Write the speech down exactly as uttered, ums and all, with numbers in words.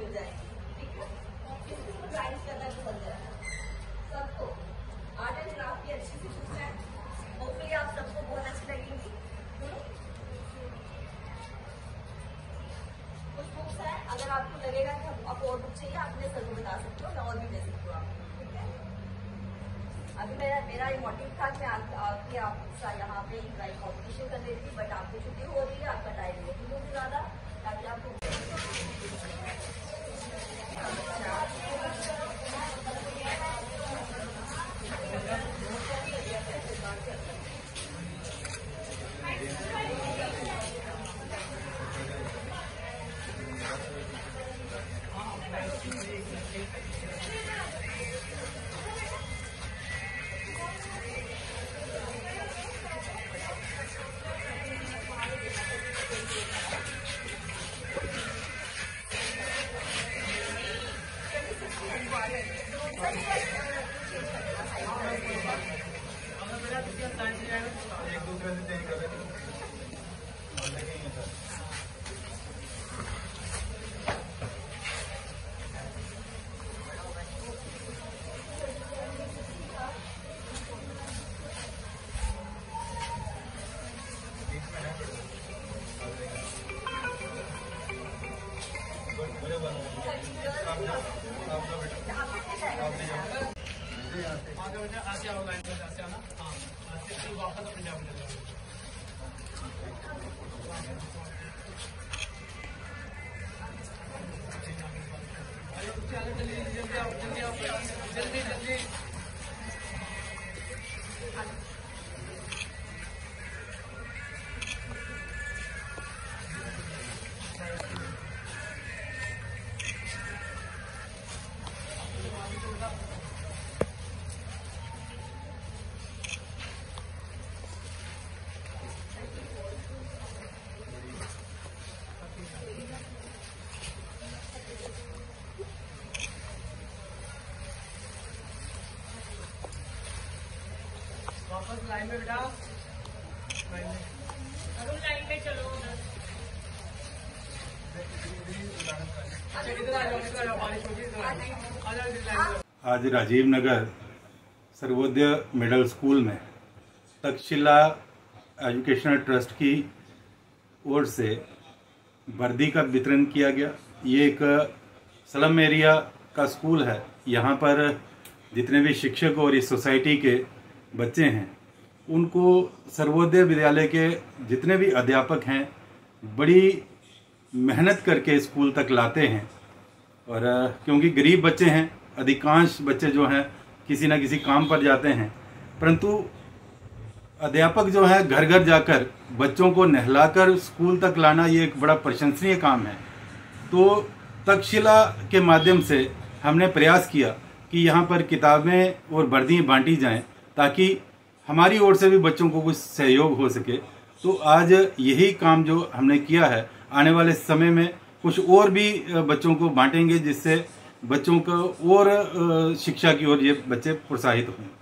हो जाएंगी। ठीक है, किसी को ड्राइंग करना पसंद है? सबको आर्ट एंड क्राफ्ट की अच्छी सी बुक्स है, होपफुली आप सबको बहुत अच्छी लगेंगी। कुछ बुक्स है, अगर आपको लगेगा कि आपको और बुक चाहिए आप मेरे सर को बता सकते हो, मैं और भी दे सकती हूँ आपको। ठीक है, अभी मेरा मेरा ये मोटिव था कि आपके आपका यहाँ पे ड्राइंग कॉम्पिटिशन कर रही थी, बट आपको छुट्टी हो रही है, आपका टाइम नहीं होगी ज्यादा, ताकि आपको एक दूसरे से चेंज कर रहे वापस अपने आप जल्दी जल्दी आओ जल्दी आओ जल्दी जल्दी वापस लाइन में बेटा, लाइन में चलो। आज राजीव नगर सर्वोदय मिडिल स्कूल में तक्षशिला एजुकेशनल ट्रस्ट की ओर से वर्दी का वितरण किया गया। ये एक स्लम एरिया का स्कूल है। यहाँ पर जितने भी शिक्षक और इस सोसाइटी के बच्चे हैं उनको सर्वोदय विद्यालय के जितने भी अध्यापक हैं बड़ी मेहनत करके स्कूल तक लाते हैं। और क्योंकि गरीब बच्चे हैं, अधिकांश बच्चे जो हैं किसी न किसी काम पर जाते हैं, परंतु अध्यापक जो है घर घर जाकर बच्चों को नहलाकर स्कूल तक लाना ये एक बड़ा प्रशंसनीय काम है। तो तक्षशिला के माध्यम से हमने प्रयास किया कि यहाँ पर किताबें और वर्दी बांटी जाएं ताकि हमारी ओर से भी बच्चों को कुछ सहयोग हो सके। तो आज यही काम जो हमने किया है, आने वाले समय में कुछ और भी बच्चों को बांटेंगे जिससे बच्चों को और शिक्षा की ओर ये बच्चे प्रोत्साहित हों।